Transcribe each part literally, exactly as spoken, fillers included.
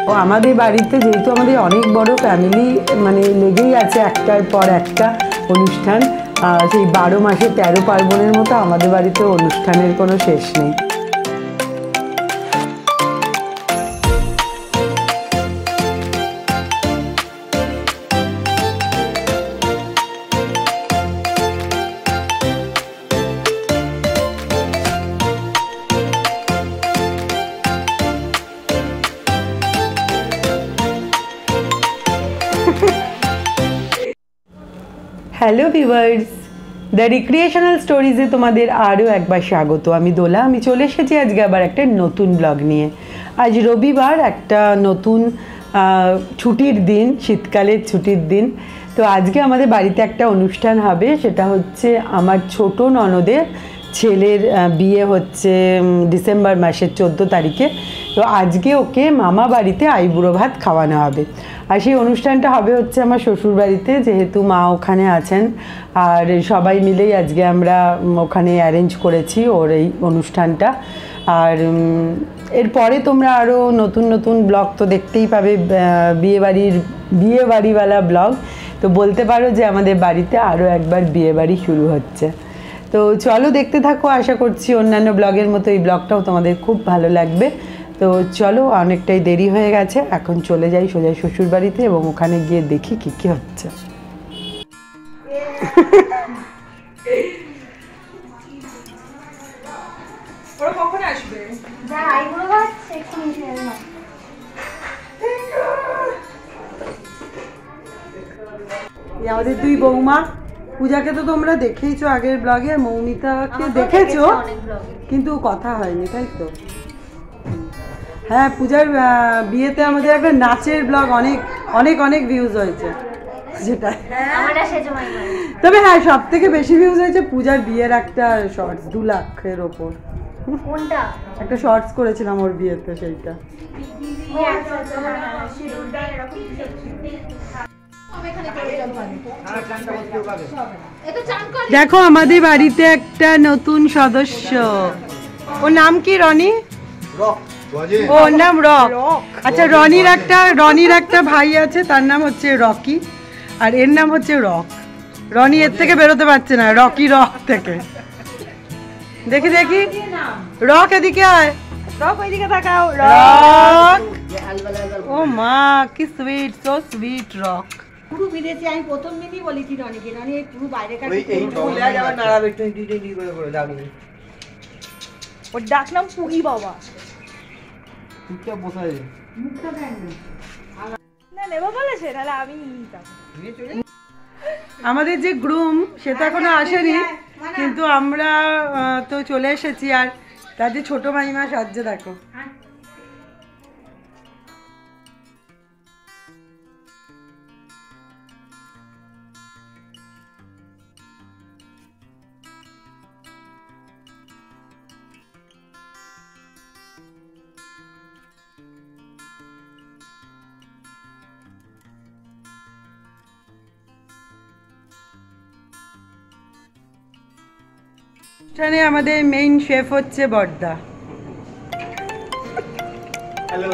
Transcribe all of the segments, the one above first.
ও আমাদের বাড়িতে যেহেতু আমাদের অনেক বড় ফ্যামিলি, মানে লেগেই আছে একটার পর একটা অনুষ্ঠান। সেই বারো মাসে তেরো পার্বণের মতো আমাদের বাড়িতে অনুষ্ঠানের কোনো শেষ নেই। হ্যালো ভিউয়ার্স, দ্য রিক্রিয়েশনাল স্টোরিজে তোমাদের আরও একবার স্বাগত। আমি দোলা, আমি চলে এসেছি আজকে আবার একটা নতুন ব্লগ নিয়ে। আজ রবিবার, একটা নতুন ছুটির দিন, শীতকালের ছুটির দিন। তো আজকে আমাদের বাড়িতে একটা অনুষ্ঠান হবে, সেটা হচ্ছে আমার ছোট ননদের ছেলের বিয়ে হচ্ছে ডিসেম্বর মাসের চোদ্দো তারিখে। তো আজকে ওকে মামা বাড়িতে আইবুড়ো ভাত খাওয়ানো হবে। আর সেই অনুষ্ঠানটা হবে হচ্ছে আমার শ্বশুর বাড়িতে, যেহেতু মা ওখানে আছেন। আর সবাই মিলেই আজকে আমরা ওখানে অ্যারেঞ্জ করেছি ওর এই অনুষ্ঠানটা। আর এরপরে তোমরা আরও নতুন নতুন ব্লগ তো দেখতেই পাবে, বিয়েবাড়ির বিয়েবাড়িওয়ালা ব্লগ। তো বলতে পারো যে আমাদের বাড়িতে আরও একবার বিয়েবাড়ি শুরু হচ্ছে। তো চলো দেখতে থাকো, আশা করছি অন্যান্য ব্লগের মতো এই ব্লগটাও তোমাদের খুব ভালো লাগবে। তো চলো, অনেকটাই দেরি হয়ে গেছে, এখন চলে যাই সোজা শ্বশুর বাড়িতে এবং ওখানে গিয়ে দেখি কি কি হচ্ছে। আমাদের দুই বৌমা, পূজাকে তো তোমরা দেখেইছো আগের ব্লগে, মৌমিতাকে দেখেছো কিন্তু কথা হয়নি, তাই তো? হ্যাঁ, পূজার বিয়েতে আমাদের একটা নাচের ব্লগ অনেক অনেক অনেক ভিউজ হয়েছে, যেটা তবে হ্যাঁ সব থেকে বেশি ভিউজ হয়েছে পূজার বিয়ের একটা শর্টস, দু লাখের ওপর একটা শর্টস করেছিলাম ওর বিয়েতে, সেইটা। দেখো আমাদের বাড়িতে একটা নতুন সদস্য, ওর নাম কি? রনি। ওর নাম রক। আচ্ছা, রনির একটা রনির একটা ভাই আছে, তার নাম হচ্ছে রকি, আর এর নাম হচ্ছে রক। রনি এর থেকে বেরোতে পারছে না, রকি রক থেকে। দেখি দেখি, রক এদিকে আয়, রক ওইদিকে তাকাও। রক, ও মা কি সুইট, সো সুইট রক। পুরো বিদেশি আমি প্রথম দিনই বলেছি রনিকে, রনি এই পুরো বাইরে কাছে এই ফুলে যাবে নাড়াবে টোয়েন্টি টোয়েন্টি করে করে দাবি। ওর ডাক নাম পুরি বাবা। মুখটা বসায় দে, মুখটা দেন না, নেবো বলেছে, তাহলে আমি নিতাম। আমাদের যে গ্রুম সে তো এখনো আসেনি, কিন্তু আমরা তো চলে এসেছি। আর তার যে ছোট মাইমা সাজছে দেখো। এখানে আমাদের মেইন শেফ হচ্ছে বড়দা। হ্যালো।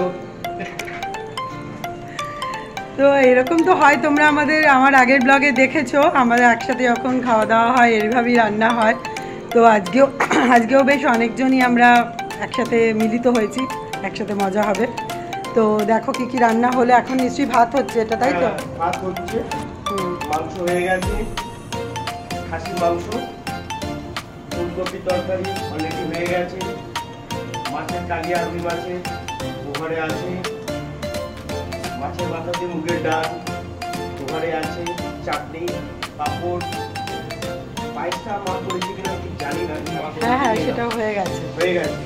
তো এরকম তো হয়, তোমরা আমাদের আমার আগের ব্লগে দেখেছো, আমাদের একসাথে যখন খাওয়া দাওয়া হয় এইভাবেই রান্না হয়। তো আজকেও আজকেও বেশ অনেকজনই আমরা একসাথে মিলিত হয়েছি, একসাথে মজা হবে। তো দেখো কি কি রান্না হলো। এখন নিশ্চয়ই ভাত হচ্ছে, এটা তাই তো? ভাত হচ্ছে, মাংস হয়ে গেছে, খাসির মাংস, ফুলকপির তরকারি অলরেডি হয়ে গেছে, মাছের কালিয়া রুই মাছের ওখানে আছে, মাছের মাথা দিয়ে মুগের ডাল ওখানে আছে, চাটনি, পাঁপড়, পায়েসটা মা করেছে কিনা ঠিক জানি না। হ্যাঁ হ্যাঁ, সেটাও হয়ে গেছে হয়ে গেছে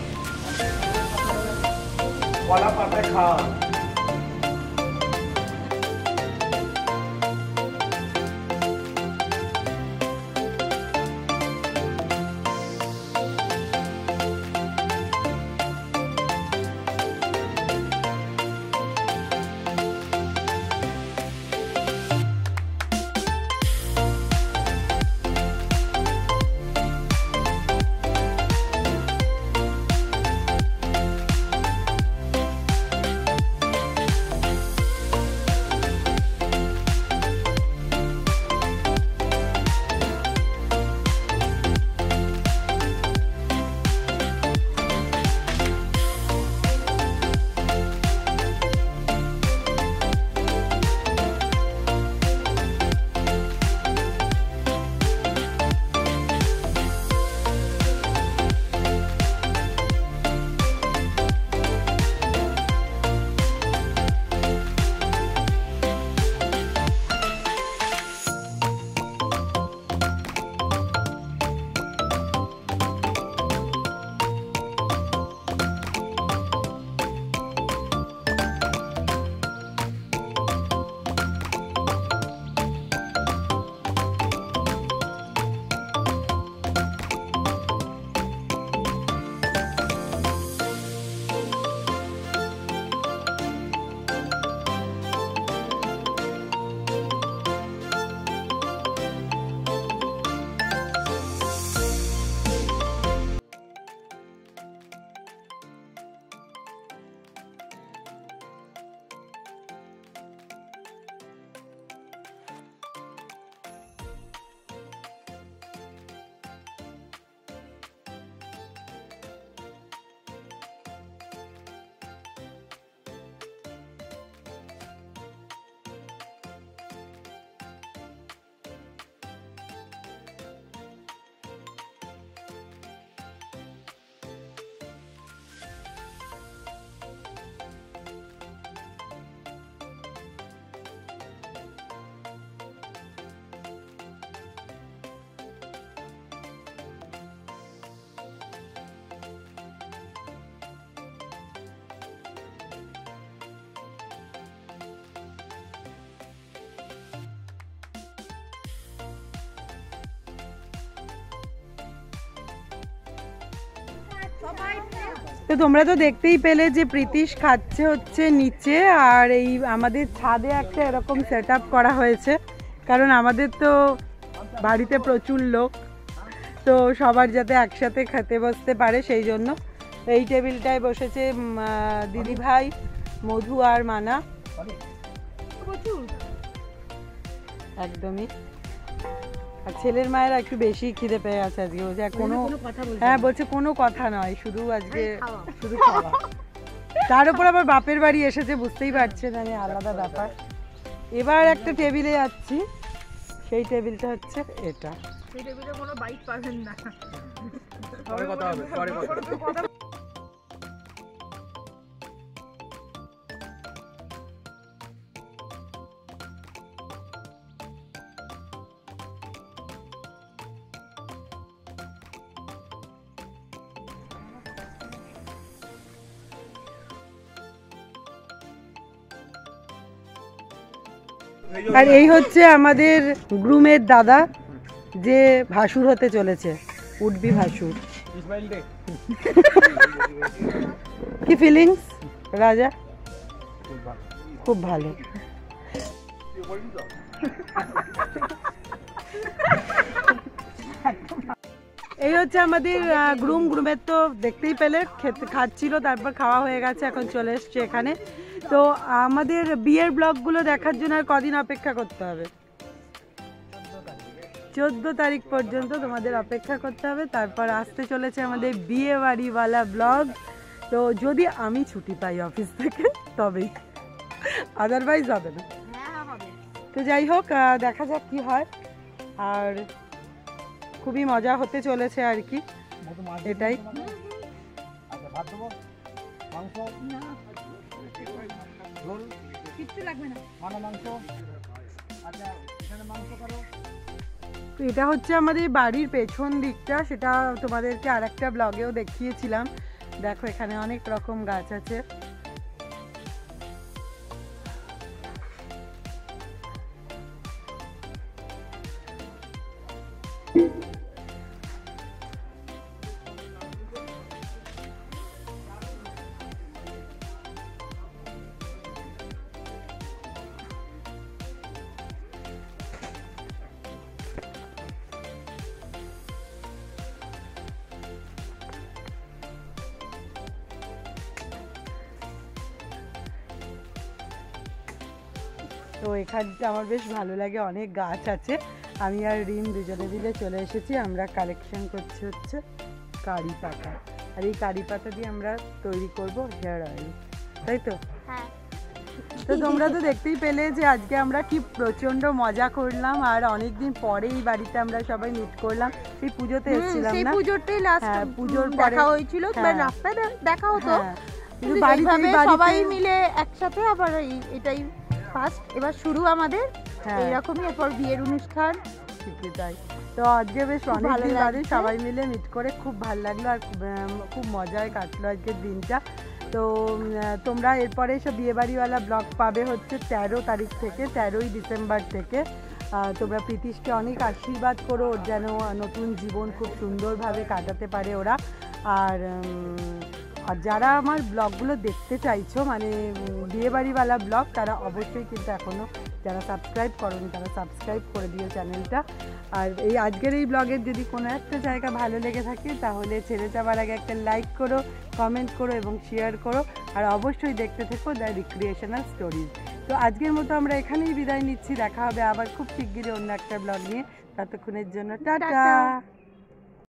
কলা পাতায় খাওয়া। তো তোমরা তো দেখতেই পেলে যে প্রীতিশ খাচ্ছে হচ্ছে নিচে, আর এই আমাদের ছাদে একটা এরকম সেট আপ করা হয়েছে, কারণ আমাদের তো বাড়িতে প্রচুর লোক, তো সবার যাতে একসাথে খেতে বসতে পারে সেই জন্য এই টেবিলটায় বসেছে দিদি ভাই, মধু আর মানা। একদমই। আর ছেলের মায়েরা একটু বেশি খিদে পেয়ে আছে আজকে, বলছে কোনো হ্যাঁ বলছে কোনো কথা নয়, শুধু আজকে শুধু খাওয়া। তার উপর আবার বাপের বাড়ি এসেছে, বুঝতেই পারছেন, আমি আলাদা ব্যাপার। এবার একটা টেবিলে যাচ্ছি, সেই টেবিলটা হচ্ছে এটা। সেই টেবিলে কোনো বাইট পাবেন না, পরে কথা হবে, পরে কথা। আর এই হচ্ছে আমাদের গ্রুমের দাদা, যে ভাসুর হতে চলেছে, উডবি ভাসুর। কি ফিলিংস রাজা? খুব ভালো। এই হচ্ছে আমাদের গ্রুম। গ্রুমের তো দেখতেই পেলে খেতে খাচ্ছিল, তারপর খাওয়া হয়ে গেছে, এখন চলে এসছে এখানে। তো আমাদের বিয়ের ব্লগগুলো দেখার জন্য আর কদিন অপেক্ষা করতে হবে? চোদ্দ তারিখ পর্যন্ত তোমাদের অপেক্ষা করতে হবে, তারপর আসতে চলেছে আমাদের বিয়ে বাড়িওয়ালা ব্লগ। তো যদি আমি ছুটি পাই অফিস থেকে তবেই, আদারওয়াইজ হবে না। তো যাই হোক, দেখা যাক কি হয়। আর খুবই মজা হতে চলেছে আর কি, এটাই। তো এটা হচ্ছে আমাদের বাড়ির পেছন দিকটা, সেটা তোমাদেরকে আর একটা ব্লগেও দেখিয়েছিলাম। দেখো এখানে অনেক রকম গাছ আছে। তো এখানটা আমার বেশ ভালো লাগে, অনেক গাছ আছে। আমি আর রিম দুজনে মিলে চলে এসেছি, আমরা কালেকশন করছি হচ্ছে কারি পাতা, আর এই কারি পাতা দিয়ে আমরা তৈরি করব হেয়ার অয়েল, তাই তো? হ্যাঁ। তো তোমরা তো দেখতেই পেলে যে আজকে আমরা কি প্রচন্ড মজা করলাম, আর অনেকদিন পরে এই বাড়িতে আমরা সবাই মিট করলাম। সেই পুজোতে এসেছিলাম না? সেই পুজোতেই লাস্ট পুজোর দেখা হয়েছিল, রাস্তায় দেখা হতো, কিন্তু বাড়িতে সবাই মিলে একসাথে আবার এটাই ফার্স্ট। এবার শুরু আমাদের এইরকমই, এরপর বিয়ের অনুষ্ঠান, ঠিকই তাই। তো আজকে বেশ অনেকদিন বাদে সবাই মিলে মিট করে খুব ভালো লাগলো, আর খুব মজায় কাটলো আজকের দিনটা। তো তোমরা এরপরে সব বিয়েবাড়িওয়ালা ব্লগ পাবে হচ্ছে তেরো তারিখ থেকে, তেরোই ডিসেম্বর থেকে। তোমরা প্রীতিশকে অনেক আশীর্বাদ করো, ওর যেন নতুন জীবন খুব সুন্দরভাবে কাটাতে পারে ওরা। আর আর যারা আমার ব্লগগুলো দেখতে চাইছো, মানে বিয়েবাড়িওয়ালা ব্লগ, তারা অবশ্যই কিন্তু এখনও যারা সাবস্ক্রাইব করোনি তারা সাবস্ক্রাইব করে দিও চ্যানেলটা। আর এই আজকের এই ব্লগের যদি কোনো একটা জায়গা ভালো লেগে থাকে তাহলে ছেড়ে যাওয়ার আগে একটা লাইক করো, কমেন্ট করো এবং শেয়ার করো, আর অবশ্যই দেখতে থেকো দ্য রিক্রিয়েশনাল স্টোরিজ। তো আজকের মতো আমরা এখানেই বিদায় নিচ্ছি, দেখা হবে আবার খুব শিগগিরই অন্য একটা ব্লগ নিয়ে। ততক্ষণের জন্য টাটা।